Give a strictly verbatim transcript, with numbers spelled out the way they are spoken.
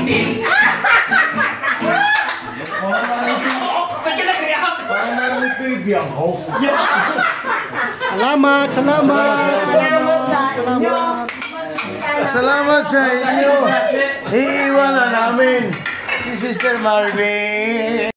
Hindi. Salamat, salamat. Salamat sa inyo. Salamat sa inyo. Iiwan na namin si Sister Marvin.